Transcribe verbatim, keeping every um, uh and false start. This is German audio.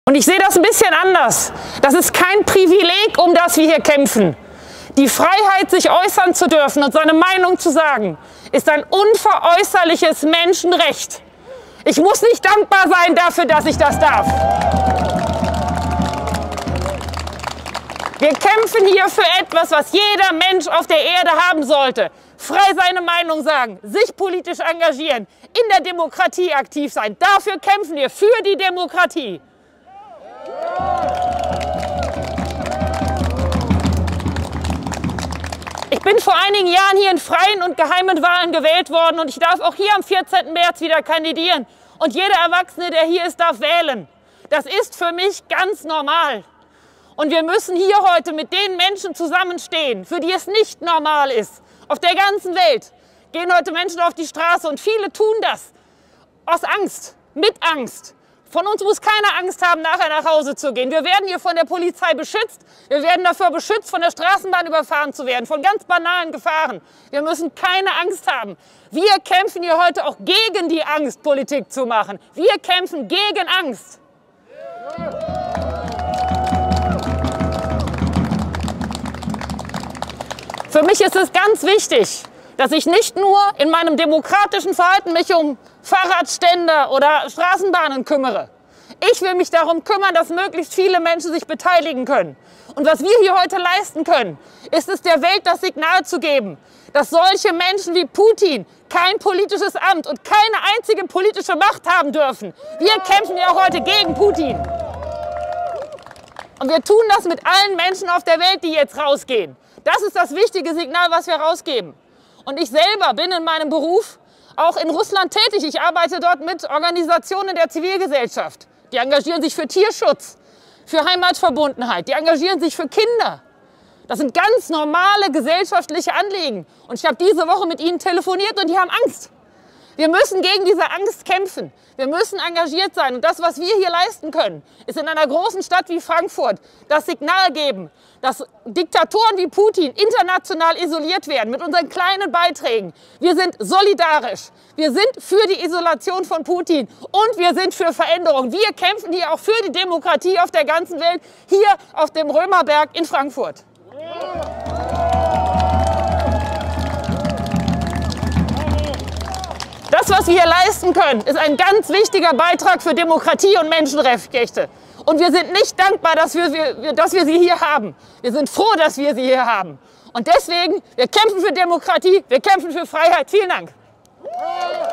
Und ich sehe das ein bisschen anders. Das ist kein Privileg, um das wir hier kämpfen. Die Freiheit, sich äußern zu dürfen und seine Meinung zu sagen, ist ein unveräußerliches Menschenrecht. Ich muss nicht dankbar sein dafür, dass ich das darf. Wir kämpfen hier für etwas, was jeder Mensch auf der Erde haben sollte. Frei seine Meinung sagen, sich politisch engagieren, in der Demokratie aktiv sein. Dafür kämpfen wir, für die Demokratie. Ich bin vor einigen Jahren hier in freien und geheimen Wahlen gewählt worden und ich darf auch hier am vierzehnten März wieder kandidieren. Und jeder Erwachsene, der hier ist, darf wählen. Das ist für mich ganz normal. Und wir müssen hier heute mit den Menschen zusammenstehen, für die es nicht normal ist. Auf der ganzen Welt gehen heute Menschen auf die Straße und viele tun das aus Angst, mit Angst. Von uns muss keiner Angst haben, nachher nach Hause zu gehen. Wir werden hier von der Polizei beschützt. Wir werden dafür beschützt, von der Straßenbahn überfahren zu werden, von ganz banalen Gefahren. Wir müssen keine Angst haben. Wir kämpfen hier heute auch gegen die Angst, Politik zu machen. Wir kämpfen gegen Angst. Für mich ist es ganz wichtig, dass ich nicht nur in meinem demokratischen Verhalten mich um Fahrradständer oder Straßenbahnen kümmere. Ich will mich darum kümmern, dass möglichst viele Menschen sich beteiligen können. Und was wir hier heute leisten können, ist es der Welt das Signal zu geben, dass solche Menschen wie Putin kein politisches Amt und keine einzige politische Macht haben dürfen. Wir kämpfen ja auch heute gegen Putin. Und wir tun das mit allen Menschen auf der Welt, die jetzt rausgehen. Das ist das wichtige Signal, was wir rausgeben. Und ich selber bin in meinem Beruf auch in Russland tätig. Ich arbeite dort mit Organisationen der Zivilgesellschaft. Die engagieren sich für Tierschutz, für Heimatverbundenheit, die engagieren sich für Kinder. Das sind ganz normale gesellschaftliche Anliegen. Und ich habe diese Woche mit ihnen telefoniert und die haben Angst. Wir müssen gegen diese Angst kämpfen. Wir müssen engagiert sein. Und das, was wir hier leisten können, ist in einer großen Stadt wie Frankfurt das Signal geben, dass Diktatoren wie Putin international isoliert werden mit unseren kleinen Beiträgen. Wir sind solidarisch. Wir sind für die Isolation von Putin und wir sind für Veränderung. Wir kämpfen hier auch für die Demokratie auf der ganzen Welt, hier auf dem Römerberg in Frankfurt. Das, was wir hier leisten können, ist ein ganz wichtiger Beitrag für Demokratie und Menschenrechte. Und wir sind nicht dankbar, dass wir, dass wir sie hier haben. Wir sind froh, dass wir sie hier haben. Und deswegen, wir kämpfen für Demokratie, wir kämpfen für Freiheit. Vielen Dank.